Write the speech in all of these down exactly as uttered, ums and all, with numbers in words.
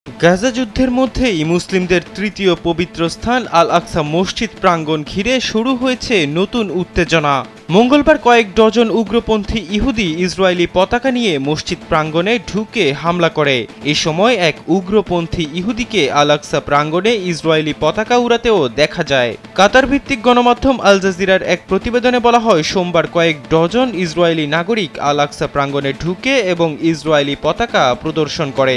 গাজা যুদ্ধের মধ্যেই মুসলিমদের তৃতীয় পবিত্র স্থান আল আকসা মসজিদ প্রাঙ্গণ ঘিরে শুরু হয়েছে নতুন উত্তেজনা। মঙ্গলবার কয়েক ডজন উগ্রপন্থী ইহুদি ইসরায়েলি পতাকা নিয়ে মসজিদ প্রাঙ্গণে ঢুকে হামলা করে। এ সময় এক উগ্রপন্থী ইহুদিকে আল আকসা প্রাঙ্গণে ইসরায়েলি পতাকা উড়াতেও দেখা যায়। কাতার ভিত্তিক গণমাধ্যম আল জাজিরার এক প্রতিবেদনে বলা হয়, সোমবার কয়েক ডজন ইসরায়েলি নাগরিক আল আকসা প্রাঙ্গণে ঢুকে এবং ইসরায়েলি পতাকা প্রদর্শন করে।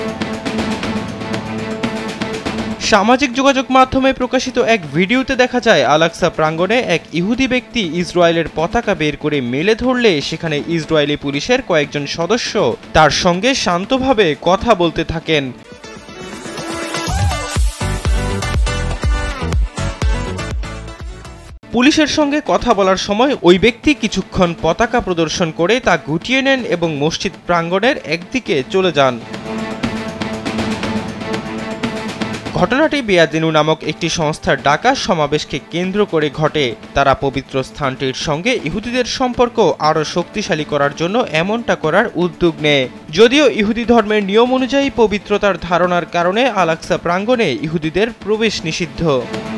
সামাজিক যোগাযোগ মাধ্যমে প্রকাশিত এক ভিডিওতে দেখা যায় আল আকসা প্রাঙ্গণে এক ইহুদি ব্যক্তি ইসরায়েলের পতাকা বের করে মেলে ধরলে সেখানে ইসরায়েলি পুলিশের কয়েকজন সদস্য তার সঙ্গে শান্তভাবে কথা বলতে থাকেন। পুলিশের সঙ্গে কথা বলার সময় ওই ব্যক্তি কিছুক্ষণ পতাকা প্রদর্শন করে তা গুটিয়ে নেন এবং মসজিদ প্রাঙ্গণের একদিকে চলে যান। ঘটনাটি বেয়াদিনু নামক একটি সংস্থার ডাকা সমাবেশকে কেন্দ্র করে ঘটে। তারা পবিত্র স্থানটির সঙ্গে ইহুদিদের সম্পর্ক আরও শক্তিশালী করার জন্য এমনটা করার উদ্যোগ নেয়। যদিও ইহুদি ধর্মের নিয়ম অনুযায়ী পবিত্রতার ধারণার কারণে আল আকসা প্রাঙ্গণে ইহুদিদের প্রবেশ নিষিদ্ধ।